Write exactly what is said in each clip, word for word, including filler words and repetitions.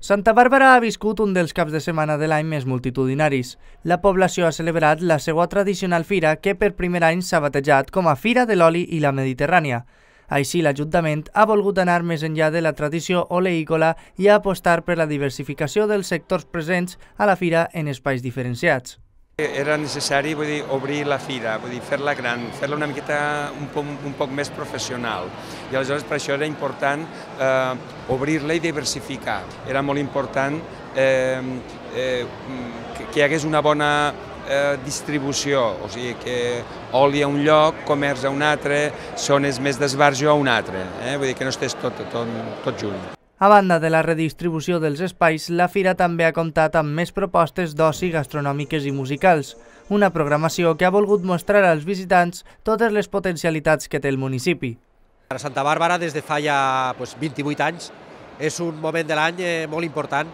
Santa Bàrbara ha viscut un dels caps de setmana de l'any més multitudinaris. La població ha celebrat la seva tradicional fira que per primer any s'ha batejat com a Fira de l'Oli i la Mediterrània. Així, l'Ajuntament ha volgut anar més enllà de la tradició oleícola i apostar per la diversificació dels sectors presents a la fira en espais diferenciats. Era necessari, vull dir, obrir la fira, vull dir, fer-la gran, fer-la una miqueta un poc, un poc més professional. I aleshores per això era important eh, obrir-la i diversificar. Era molt important eh, eh, que, que hi hagués una bona eh, distribució, o sigui, que oli a un lloc, comerç a un altre, zones més d'esbarjo a un altre, eh? Vull dir que no estigués tot, tot, tot junt. A banda de la redistribució dels espais, la fira també ha comptat amb més propostes d'oci gastronòmiques i musicals, una programació que ha volgut mostrar als visitants totes les potencialitats que té el municipi. A Santa Bàrbara, des de fa ja pues, vint-i-vuit anys, és un moment de l'any eh, molt important.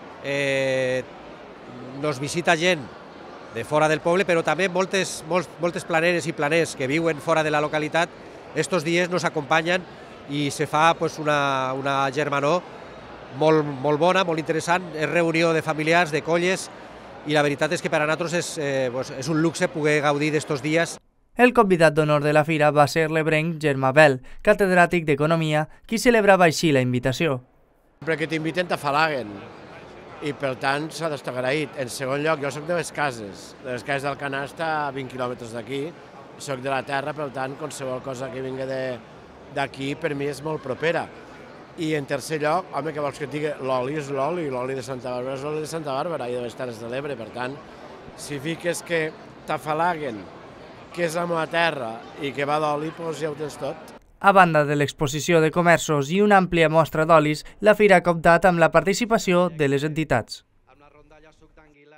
Eh, nos visita gent de fora del poble, però també moltes, molts, moltes planeres i planers que viuen fora de la localitat, estos dies nos acompanyen i se fa pues, una, una germanor molt, molt bona, molt interessant, és reunió de familiars, de colles, i la veritat és que per a nosaltres és, eh, pues, és un luxe poder gaudir d'estos dies. El convidat d'honor de la fira va ser l'ebrenc Germà Bel, catedràtic d'Economia, qui celebrava així la invitació. Perquè t'inviten t'afalaguen i per tant s'ha d'estar agraït. En segon lloc, jo soc de les Cases, de les Cases d'Alcanar està a vint quilòmetres d'aquí, soc de la terra, per tant qualsevol cosa que vingui de d'aquí per mi és molt propera. I en tercer lloc, home, que vols que et digui, l'oli és l'oli, l'oli de Santa Bàrbara és l'oli de Santa Bàrbara i de les Terres de l'Ebre, per tant, si fiques que t'afalaguen, que és la meva terra i que va d'oli, doncs ja ho tens tot. A banda de l'exposició de comerços i una àmplia mostra d'olis, la fira ha comptat amb la participació de les entitats.